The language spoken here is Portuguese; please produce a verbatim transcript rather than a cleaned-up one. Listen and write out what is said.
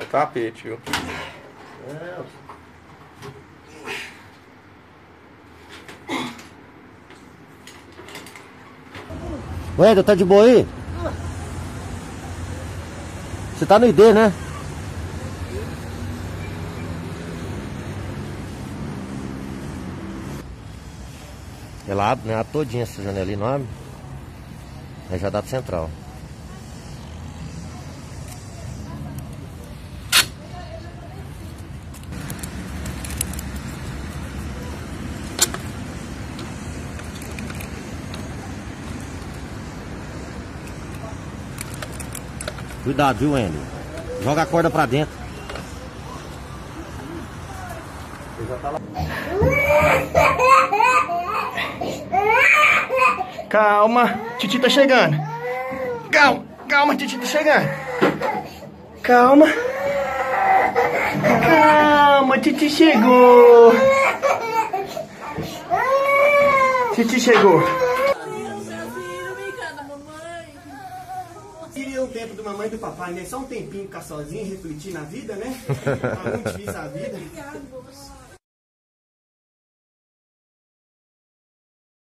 tapete, viu? É. Ué, tá de boa aí? Você tá no I D, né? Ela abre, né? Abre todinha essa janelinha, não abre? Aí já dá pro central. Cuidado, viu, Wendy? Joga a corda pra dentro. Calma, Titi tá chegando. Calma, calma, Titi tá chegando. Calma. Calma, Titi chegou. Titi chegou. Queria um tempo do mamãe e do papai, né? Só um tempinho ficar sozinho, refletir na vida, né? Tá muito difícil a vida.